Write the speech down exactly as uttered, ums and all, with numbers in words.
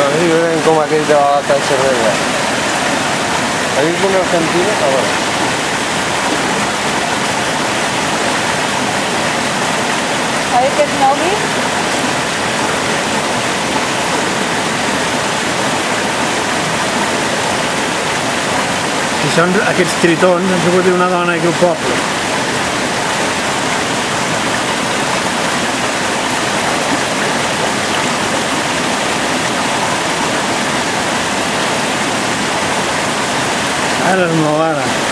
viuen com aquell de la lata de cervesa. Aquí com el cantina, a veure. A veure què és nou-hi? Si són aquests tritons, ens ho pot dir una dona aquí al poble. Ara és molt ara.